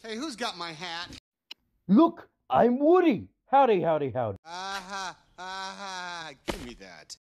Hey, who's got my hat? Look, I'm Woody. Howdy, howdy, howdy. Aha, aha, give me that.